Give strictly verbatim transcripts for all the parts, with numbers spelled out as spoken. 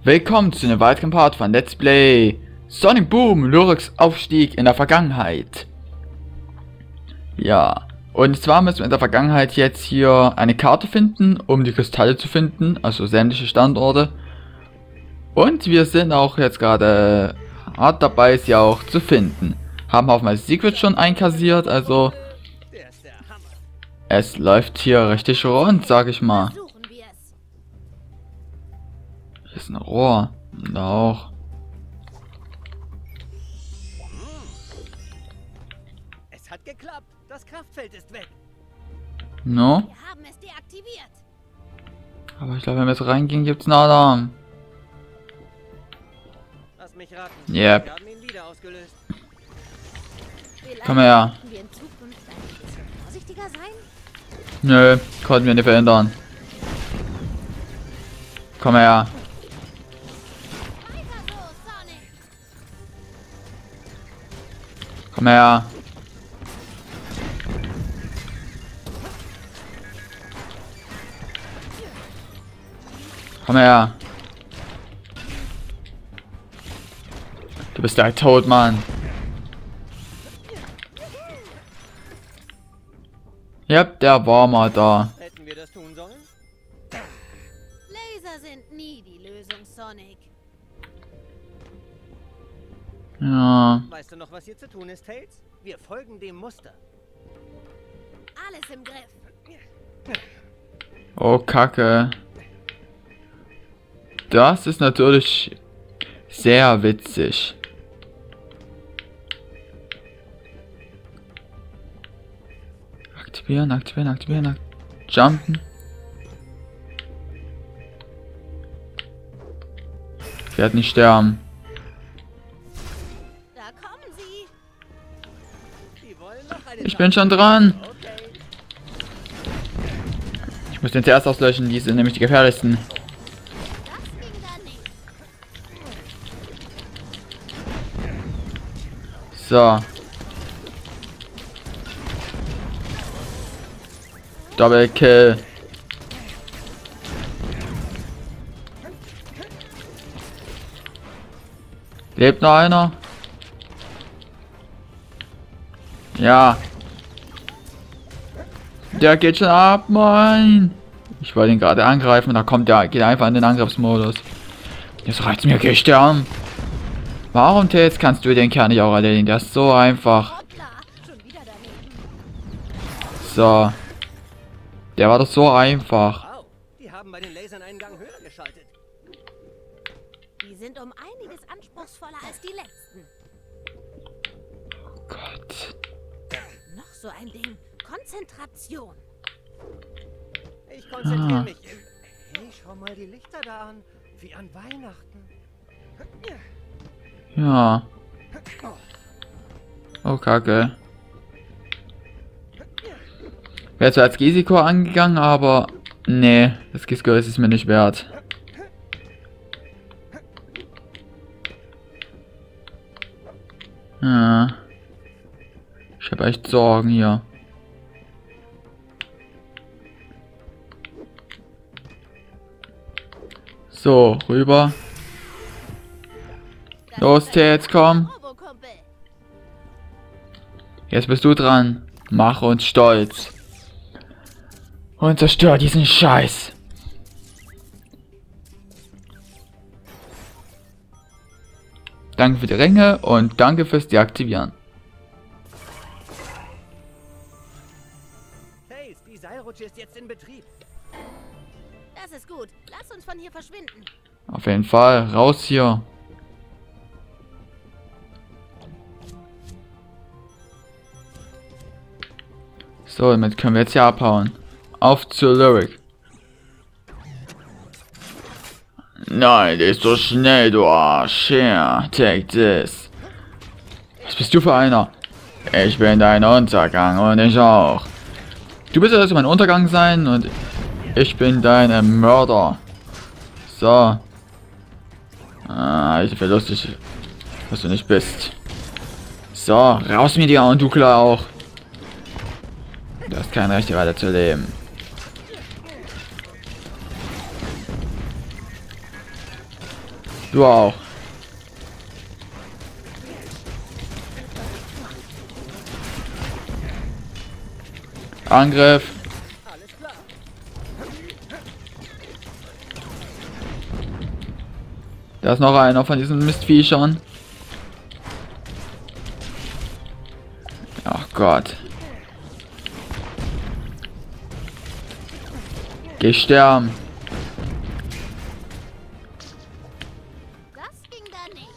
Willkommen zu einem weiteren Part von Let's Play Sonic Boom, Lyrix Aufstieg in der Vergangenheit. Ja, und zwar müssen wir in der Vergangenheit jetzt hier eine Karte finden, um die Kristalle zu finden, also sämtliche Standorte. Und wir sind auch jetzt gerade hart dabei, sie auch zu finden. Haben auch mal Secret schon einkassiert, also es läuft hier richtig rund, sag ich mal. Hier ist ein Rohr. Und da auch. Es hat geklappt. Das Kraftfeld ist weg. No? Wir haben es deaktiviert. Aber ich glaube, wenn wir jetzt reingehen, gibt es einen Alarm. Lass mich raten. Yep. Wir haben ihn wieder ausgelöst. Vielleicht Komm her. sollten wir in Zukunft ein bisschen vorsichtiger sein. Nö, konnten wir nicht verändern. Komm her. Weiter so, Sonic. Komm her. Komm her. Du bist ja tot, Mann. Yep, der war mal da. Hätten wir das tun sollen? Laser sind nie die Lösung, Sonic. Ja. Weißt du noch, was hier zu tun ist, Tails? Wir folgen dem Muster. Alles im Griff. Oh, Kacke. Das ist natürlich sehr witzig. Aktivieren, aktivieren, aktivieren, ak jumpen. Ich werde nicht sterben. Da kommen sie. Die wollen noch eine Ich bin schon dran. Okay. Ich muss den zuerst auslöschen, die sind nämlich die gefährlichsten. Das ging da nicht. So. Double Kill. Lebt noch einer? Ja. Der geht schon ab, Mann. Ich wollte ihn gerade angreifen, da kommt der, geht einfach in den Angriffsmodus. Jetzt reicht's mir, geh sterben. Warum, Tails, kannst du den Kerl nicht auch erledigen? Der ist so einfach. Hoppla, schon wieder daneben. So. Der war doch so einfach. Wow, die haben bei den Lasern einen Gang höher geschaltet. Die sind um einiges anspruchsvoller als die letzten. Oh Gott. Noch so ein Ding. Konzentration. Ich konzentriere Ah. mich. Hey, schau mal die Lichter da an. Wie an Weihnachten. Ja. Oh, Kacke. Wäre zwar als Risiko angegangen, aber nee, das Risiko ist es mir nicht wert. Ja. Ich habe echt Sorgen hier. So, rüber. Das Los, ist ein Tails, komm. Robokumpel. Jetzt bist du dran. Mach uns stolz. Und zerstör diesen Scheiß. Danke für die Ringe und danke fürs Deaktivieren. Tails, die Seilrutsche ist jetzt in Betrieb. Das ist gut. Lass uns von hier verschwinden. Auf jeden Fall. Raus hier. So, damit können wir jetzt hier abhauen. Auf zur Lyric. Nein, der ist so schnell, du Arsch. Here, take this. Was bist du für einer? Ich bin dein Untergang und ich auch. Du bist also mein Untergang sein und ich bin dein Mörder. So. Ah, ich bin lustig, was du nicht bist. So, raus mit dir und du klar auch. Du hast kein Recht, hier weiter zu leben. Du auch. Angriff. Da ist noch einer von diesen Mistviechern. Ach Gott. Geh sterben. Das ging da nicht.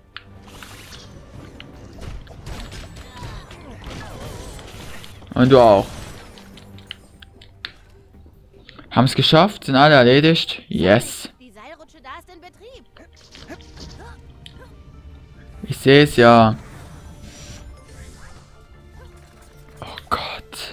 Und du auch. Haben es geschafft? Sind alle erledigt? Yes. Die Seilrutsche da ist in Betrieb. Ich sehe es ja. Oh Gott.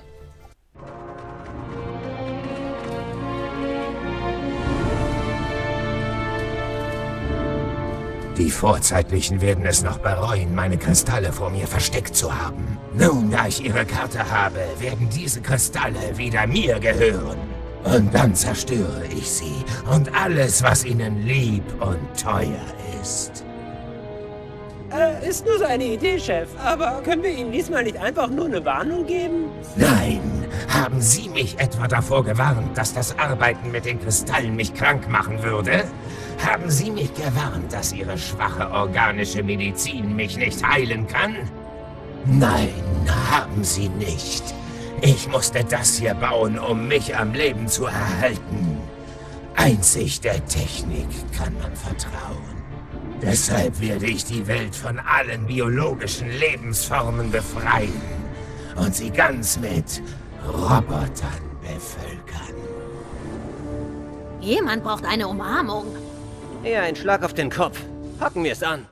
Die Vorzeitlichen werden es noch bereuen, meine Kristalle vor mir versteckt zu haben. Nun, da ich ihre Karte habe, werden diese Kristalle wieder mir gehören. Und dann zerstöre ich sie und alles, was ihnen lieb und teuer ist. Äh, ist nur so eine Idee, Chef. Aber können wir Ihnen diesmal nicht einfach nur eine Warnung geben? Nein, haben Sie mich etwa davor gewarnt, dass das Arbeiten mit den Kristallen mich krank machen würde? Haben Sie mich gewarnt, dass Ihre schwache organische Medizin mich nicht heilen kann? Nein, haben Sie nicht. Ich musste das hier bauen, um mich am Leben zu erhalten. Einzig der Technik kann man vertrauen. Deshalb werde ich die Welt von allen biologischen Lebensformen befreien und sie ganz mit Robotern bevölkern. Jemand braucht eine Umarmung. Eher ein Schlag auf den Kopf. Packen wir es an.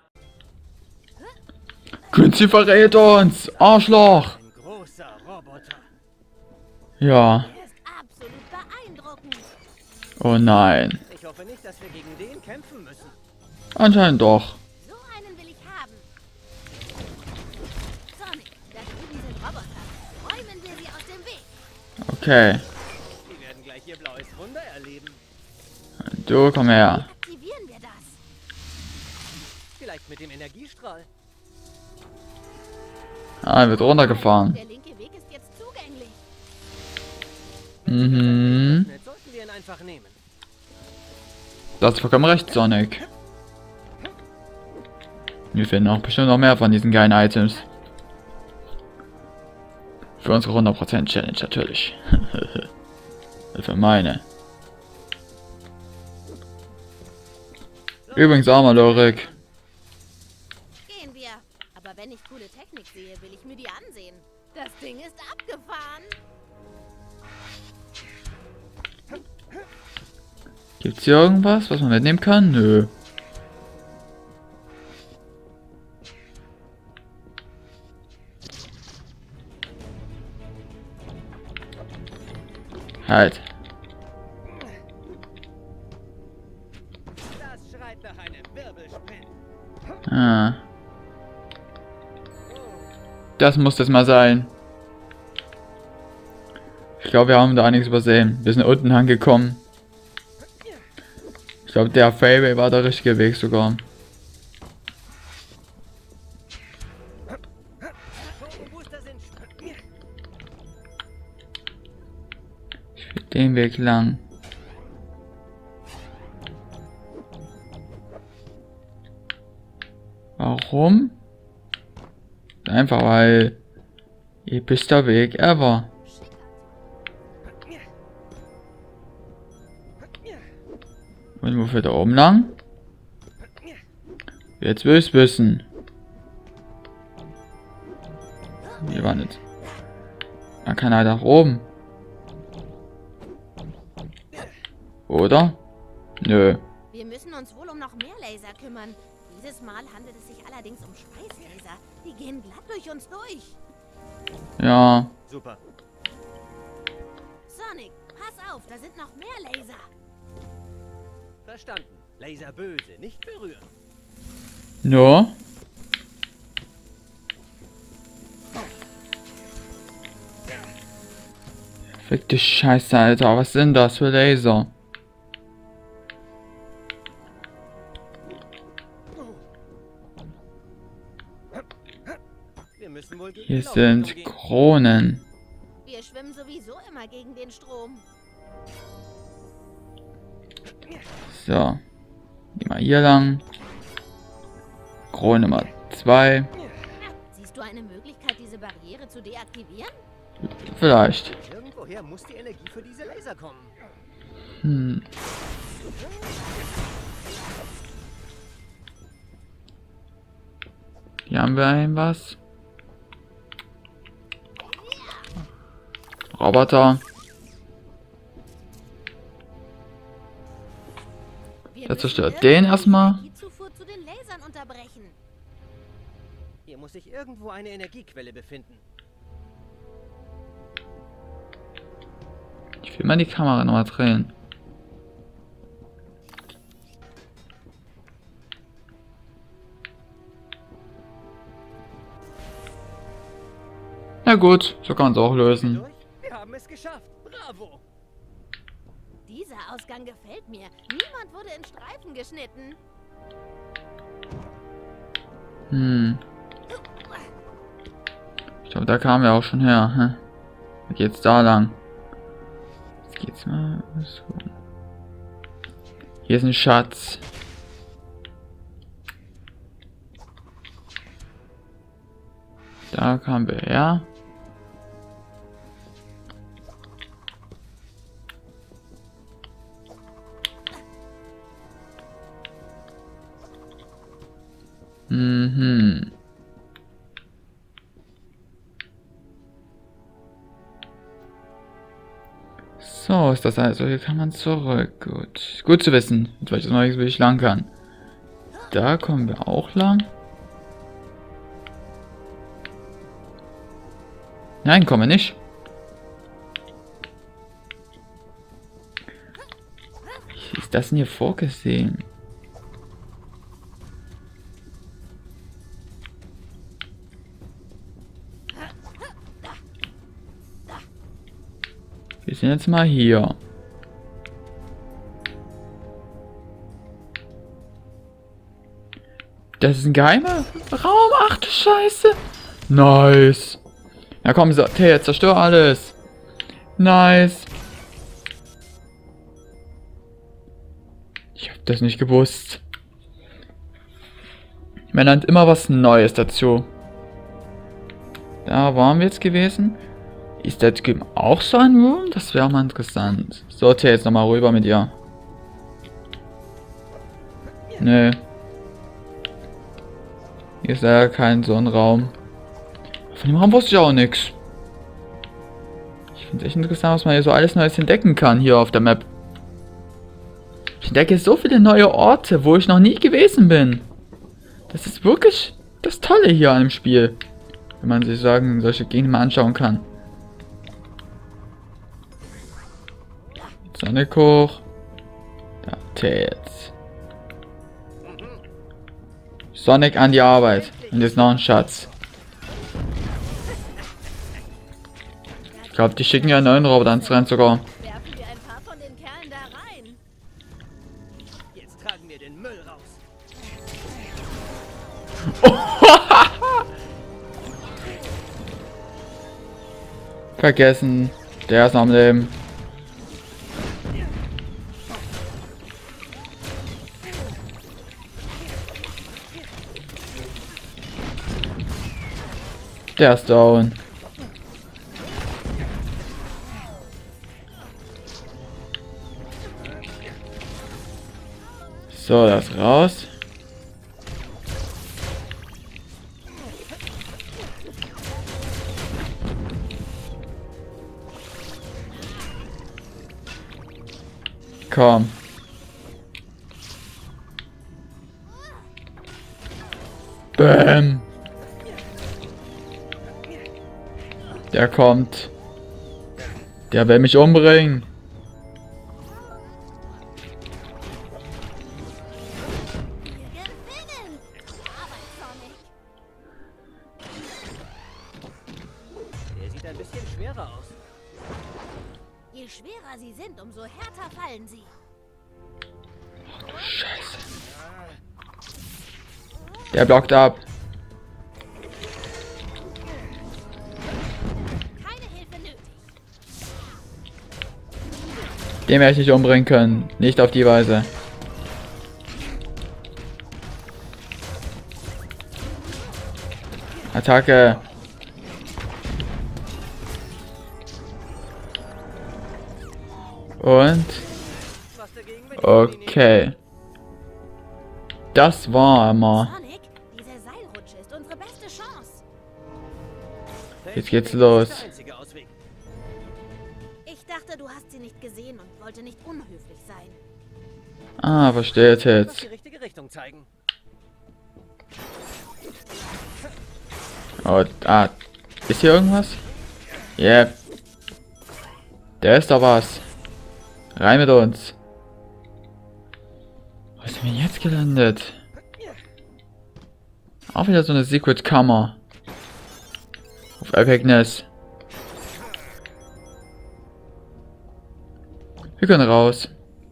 Quincy verrät uns! Arschloch! Ein großer Roboter. Ja. Er ist absolut beeindruckend. Oh nein. Ich hoffe nicht, dass wir gegen den kämpfen müssen. Anscheinend doch. So einen will ich haben. Sonic, da drüben sind Roboter. Räumen wir sie aus dem Weg. Okay. Die werden gleich ihr blaues Wunder erleben. Du, komm her. Wie aktivieren wir das? Vielleicht mit dem Energiestrahl. Ah, wird runtergefahren. Der linke Weg ist jetzt zugänglich. Mhm. Jetzt sollten wir ihn einfach nehmen. Du hast vollkommen recht, Sonic. Wir finden auch bestimmt noch mehr von diesen geilen Items. Für unsere hundert Prozent Challenge natürlich. Für meine. Übrigens auch mal, Lorik. Gehen wir. Aber wenn ich coole Technik sehe, will ich mir die ansehen. Das Ding ist abgefahren. Gibt's hier irgendwas, was man mitnehmen kann? Nö. Halt. Das schreit nach einem Wirbelspind. Ah. Das muss das mal sein. Ich glaube, wir haben da einiges übersehen. Wir sind unten angekommen. Ich glaube, der Freeway war der richtige Weg sogar. Booster sind Ich will den Weg lang. Warum? Einfach weil epischster Weg ever. Und wofür da oben lang? Jetzt will ich's wissen. Wie war das? Man kann halt nach oben. Oder? Nö. Wir müssen uns wohl um noch mehr Laser kümmern. Dieses Mal handelt es sich allerdings um Schweißlaser. Die gehen glatt durch uns durch. Ja. super. Sonic, pass auf, da sind noch mehr Laser. Verstanden. Laser böse, nicht berühren. Nur. Verfickte Scheiße, Alter. Was sind das für Laser? müssen wohl gegen Hier Glauben sind umgehen. Kronen. Wir schwimmen sowieso immer gegen den Strom. So. Geh mal hier lang. Krone Nummer zwei. Siehst du eine Möglichkeit, diese Barriere zu deaktivieren? Vielleicht. Irgendwoher muss die Energie für diese Laser kommen. Hm. Hier haben wir ein was. Roboter. Wir Der müssen zerstört irgendwie den die erstmal. Energiezufuhr zu den Lasern unterbrechen. Hier muss sich irgendwo eine Energiequelle befinden. Ich will mal die Kamera nochmal drehen. Na gut, so kann man es auch lösen. Durch? Wir haben es geschafft. Bravo. Dieser Ausgang gefällt mir. Niemand wurde in Streifen geschnitten. Hm. Ich glaube, da kamen wir auch schon her. Hä? Wie geht's da lang? Jetzt geht's mal so. Hier ist ein Schatz. Da kamen wir her. Mhm. So, ist das also. Hier kann man zurück. Gut. Gut zu wissen. Jetzt weiß ich noch nicht, wie ich lang kann. Da kommen wir auch lang. Nein, kommen wir nicht. Wie ist das denn hier vorgesehen? Wir sind jetzt mal hier. Das ist ein geheimer Raum. Ach du Scheiße. Nice. Na komm, so, hey, zerstör alles. Nice. Ich hab das nicht gewusst. Man lernt immer was Neues dazu. Da waren wir jetzt gewesen. Ist das auch so ein Room? Das wäre mal interessant. So, Tay, jetzt nochmal rüber mit ihr. Nö. Hier ist leider kein so ein Raum. Von dem Raum wusste ich auch nichts. Ich finde es echt interessant, was man hier so alles Neues entdecken kann hier auf der Map. Ich entdecke so viele neue Orte, wo ich noch nie gewesen bin. Das ist wirklich das Tolle hier an dem Spiel. Wenn man sich sagen, solche Gegenden mal anschauen kann. Sonic hoch. Da, Tails. Sonic an die Arbeit. Und jetzt noch ein Schatz. Ich glaube, die schicken ja einen neuen Roboter ans Rennen sogar. Werfen wir ein paar von den Kerlen da rein. Jetzt tragen wir den Müll raus. Vergessen. Der ist noch am Leben. Der ist down. So, das raus. Komm. Bäm. Der kommt. Der will mich umbringen. Gewinnen! Arbeit, Sonic. Der sieht ein bisschen schwerer aus. Je schwerer sie sind, umso härter fallen sie. Scheiße. Der blockt ab. Den werde ich nicht umbringen können. Nicht auf die Weise. Attacke. Und... Okay. Das war immer. Sonic, diese Seilrutsche ist unsere beste Chance. Jetzt geht's los. Ich dachte, du hast sie nicht gesehen und wollte nicht unhöflich sein. Ah, versteht jetzt. Die richtige Richtung zeigen. Oh, ah. Ist hier irgendwas? Yep. Da ist doch was. Rein mit uns. Was ist denn jetzt gelandet? Auch wieder so eine Secret-Kammer. Auf Epicness. Wir können raus.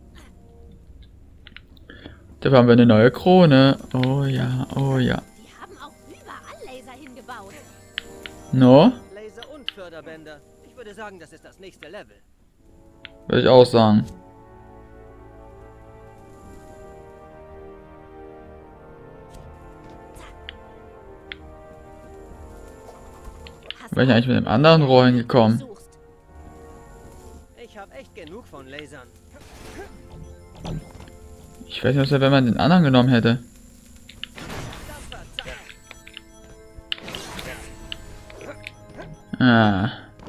Dafür haben wir eine neue Krone. Oh ja, oh ja. Die haben auch überall Laser hingebaut. No? Laser und Förderbänder. Ich würde sagen, das ist das nächste Level. Würde ich auch sagen. Bin ich eigentlich mit dem anderen Rohr hingekommen? Ich habe echt genug von Lasern. Ich weiß nicht, was wäre, wenn man den anderen genommen hätte. Ah.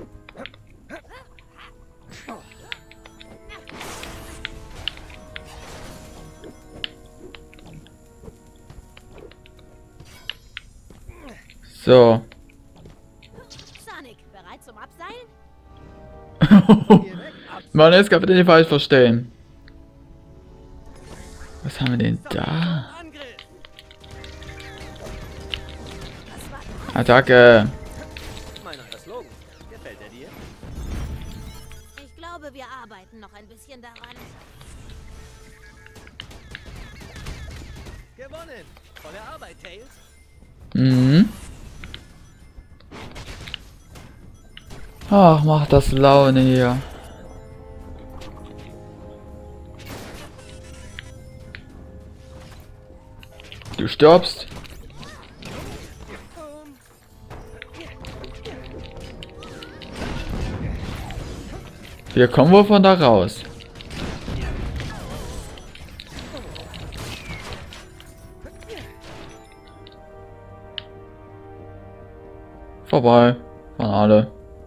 So. Sonic, bereit zum Abseilen? Mann, jetzt kann bitte nicht falsch verstehen. Was haben wir denn da? Attacke. Mein neuer Slogan. Gefällt er dir? Ich glaube, wir arbeiten noch ein bisschen daran. Gewonnen. Tolle Arbeit, Tails. Mhm. Ach, macht das Laune hier. Du stirbst. Wir kommen wohl von da raus. Vorbei. Waren alle.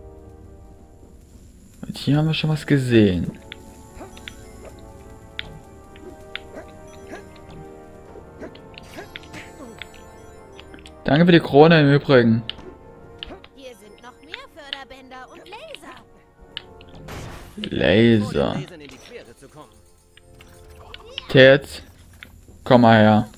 Und hier haben wir schon was gesehen. Danke für die Krone im Übrigen. Hier sind noch mehr Förderbänder und Laser. Laser. Lasern in die Quere zu kommen. Jetzt. Komm mal her.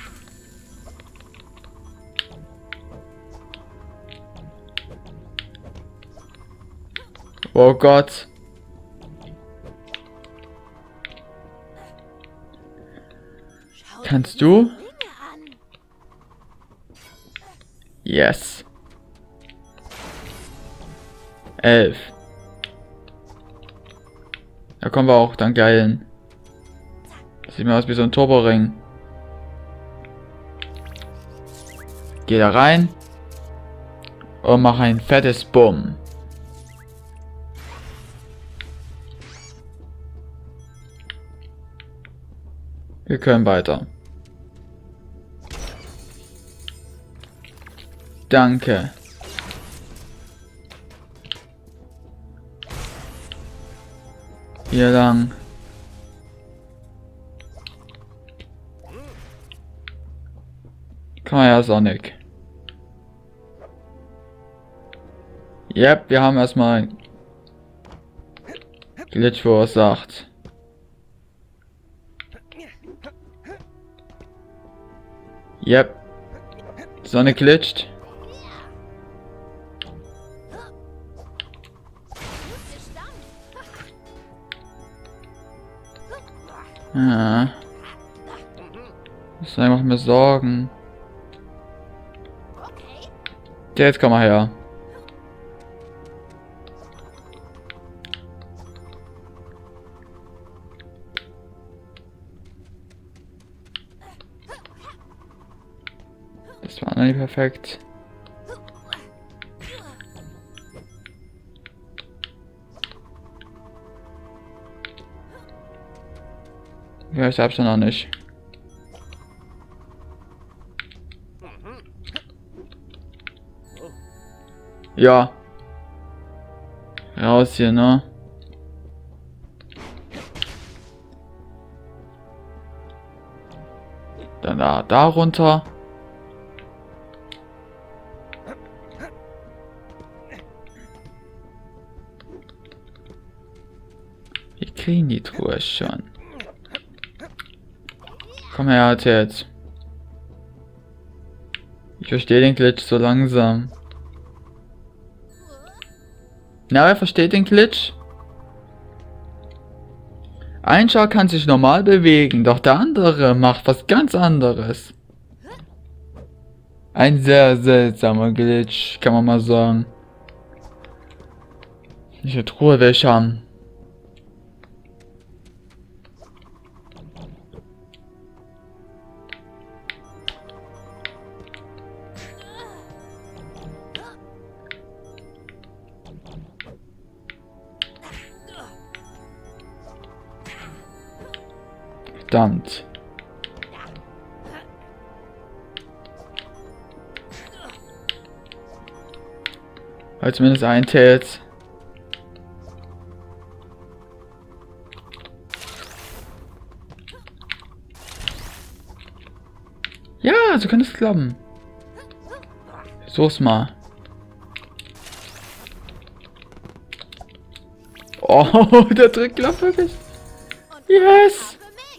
Oh Gott. Schau Kannst dir du? diese Ringe an. Yes. Elf. Da kommen wir auch dann geil. Sieht mir aus wie so ein Turboring. Geh da rein. Und mach ein fettes Bumm. Wir können weiter. Danke. Hier lang. Komm her, Sonic. Yep, wir haben erstmal einen Glitch verursacht. Yep. Sonne glitscht. Ja. Das macht mir Sorgen. Jetzt komm mal her. Das war noch nicht perfekt. Ja, ich hab's ja noch nicht. Ja. Raus hier, ne? Dann da, da runter. Wir kriegen die Truhe schon. Komm her, jetzt. Ich verstehe den Glitch so langsam. Na, wer versteht den Glitch? Ein Char kann sich normal bewegen, doch der andere macht was ganz anderes. Ein sehr seltsamer Glitch, kann man mal sagen. Diese Truhe will ich haben. Verdammt. Halt zumindest ein Tails. Ja, so kann es klappen. Versuch's mal. Oh, der Trick klappt wirklich. Yes!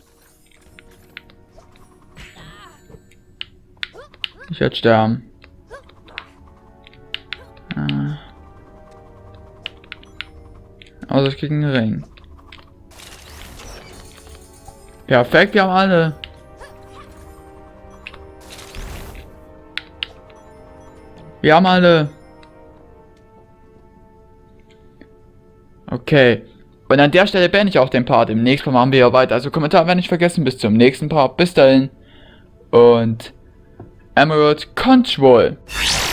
Ich werde sterben. Ah. Also ich krieg einen Ring. Perfekt, wir haben alle. Wir haben alle. Okay. Und an der Stelle beende ich auch den Part. Im nächsten Mal machen wir ja weiter. Also Kommentar werden nicht vergessen. Bis zum nächsten Part. Bis dahin. Und Emerald Control.